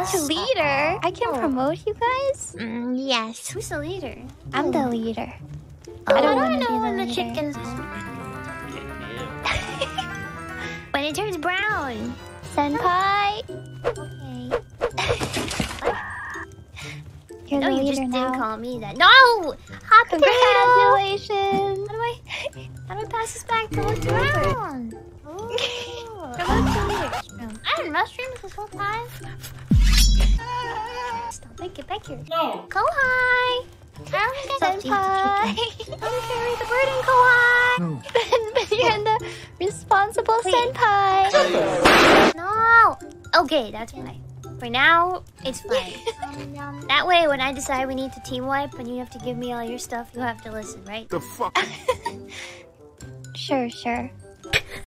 to leader. I can promote you guys. Yes. Who's the leader? I'm the leader. I don't wanna know be when the leader. chickens. When it turns brown. Senpai. Okay. You're No, the you leader just now. didn't call me that. No! Hot potato! Congratulations. How do I pass this back to what's around? I had mushrooms this whole time. Stop, get back here. No. Kohai! Senpai. Don't carry the burden, Kohai! No. But you're the responsible senpai. No! Okay, that's fine. For now, it's fine. That way, when I decide we need to team wipe and you have to give me all your stuff, you have to listen, right? The fuck? Sure.